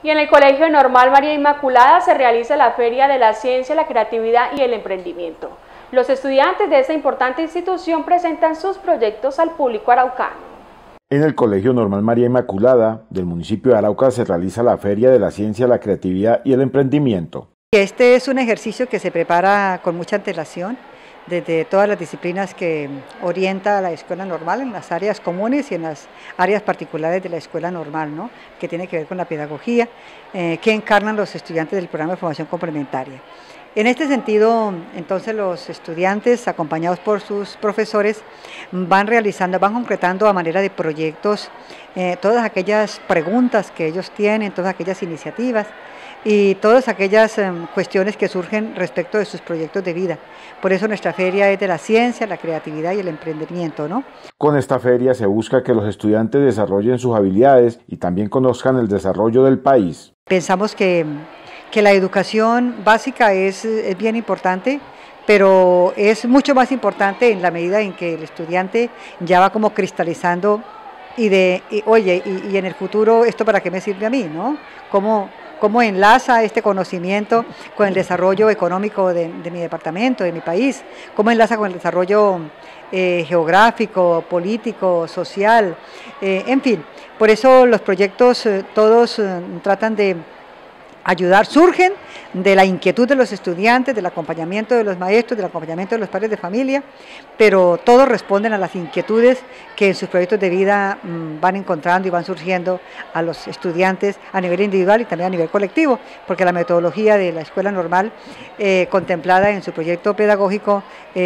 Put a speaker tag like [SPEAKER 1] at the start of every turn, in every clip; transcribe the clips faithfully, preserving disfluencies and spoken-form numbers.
[SPEAKER 1] Y en el Colegio Normal María Inmaculada se realiza la Feria de la Ciencia, la Creatividad y el Emprendimiento. Los estudiantes de esta importante institución presentan sus proyectos al público araucano.
[SPEAKER 2] En el Colegio Normal María Inmaculada del municipio de Arauca se realiza la Feria de la Ciencia, la Creatividad y el Emprendimiento.
[SPEAKER 3] Este es un ejercicio que se prepara con mucha antelación desde todas las disciplinas que orienta la escuela normal, en las áreas comunes y en las áreas particulares de la escuela normal, ¿no? Que tiene que ver con la pedagogía, eh, que encarnan los estudiantes del programa de formación complementaria. En este sentido, entonces los estudiantes, acompañados por sus profesores, van realizando, van concretando a manera de proyectos eh, todas aquellas preguntas que ellos tienen, todas aquellas iniciativas y todas aquellas eh, cuestiones que surgen respecto de sus proyectos de vida. Por eso nuestra feria es de la ciencia, la creatividad y el emprendimiento, ¿no?
[SPEAKER 2] Con esta feria se busca que los estudiantes desarrollen sus habilidades y también conozcan el desarrollo del país.
[SPEAKER 3] Pensamos que que la educación básica es, es bien importante, pero es mucho más importante en la medida en que el estudiante ya va como cristalizando y de, y, oye, y, y en el futuro, ¿esto para qué me sirve a mí, no? ¿Cómo, cómo enlaza este conocimiento con el desarrollo económico de, de mi departamento, de mi país? ¿Cómo enlaza con el desarrollo eh, geográfico, político, social? Eh, en fin, por eso los proyectos eh, todos eh, tratan de ayudar, surgen de la inquietud de los estudiantes, del acompañamiento de los maestros, del acompañamiento de los padres de familia, pero todos responden a las inquietudes que en sus proyectos de vida mmm, van encontrando y van surgiendo a los estudiantes a nivel individual y también a nivel colectivo, porque la metodología de la escuela normal eh, contemplada en su proyecto pedagógico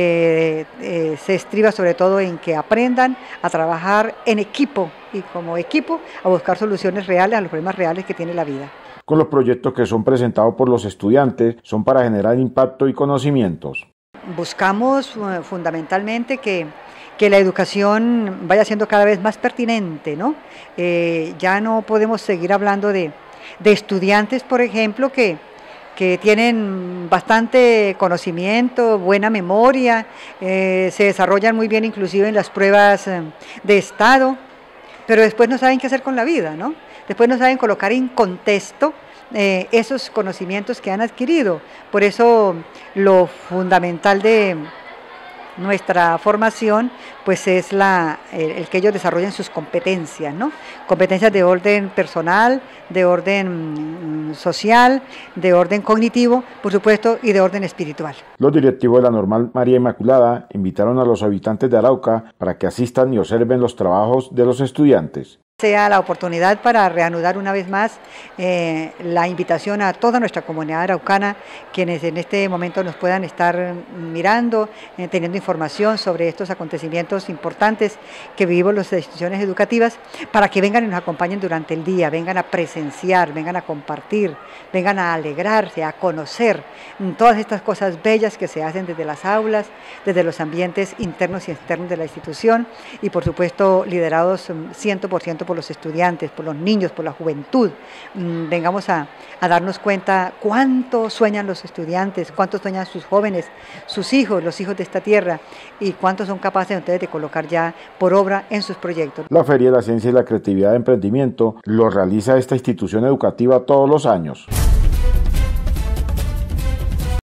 [SPEAKER 3] eh, eh, se estriba sobre todo en que aprendan a trabajar en equipo y como equipo a buscar soluciones reales a los problemas reales que tiene la vida.
[SPEAKER 2] Con los proyectos que son presentados por los estudiantes son para generar impacto y conocimientos.
[SPEAKER 3] Buscamos uh, fundamentalmente que, que la educación vaya siendo cada vez más pertinente, ¿no? Eh, ya no podemos seguir hablando de, de estudiantes, por ejemplo, que, que tienen bastante conocimiento, buena memoria, eh, se desarrollan muy bien inclusive en las pruebas eh, de estado, pero después no saben qué hacer con la vida, ¿no? Después no saben colocar en contexto eh, esos conocimientos que han adquirido. Por eso lo fundamental de nuestra formación pues es la, el, el que ellos desarrollen sus competencias, ¿no? Competencias de orden personal, de orden social, de orden cognitivo, por supuesto, y de orden espiritual.
[SPEAKER 2] Los directivos de la Normal María Inmaculada invitaron a los habitantes de Arauca para que asistan y observen los trabajos de los estudiantes.
[SPEAKER 3] Sea la oportunidad para reanudar una vez más eh, la invitación a toda nuestra comunidad araucana, quienes en este momento nos puedan estar mirando, eh, teniendo información sobre estos acontecimientos importantes que vivimos las instituciones educativas, para que vengan y nos acompañen durante el día, vengan a presenciar, vengan a compartir, vengan a alegrarse, a conocer todas estas cosas bellas que se hacen desde las aulas, desde los ambientes internos y externos de la institución y por supuesto liderados cien por ciento por los estudiantes, por los niños, por la juventud. Vengamos a, a darnos cuenta cuánto sueñan los estudiantes, cuánto sueñan sus jóvenes, sus hijos, los hijos de esta tierra y cuánto son capaces ustedes de colocar ya por obra en sus proyectos.
[SPEAKER 2] La Feria de la Ciencia y la Creatividad de Emprendimiento lo realiza esta institución educativa todos los años.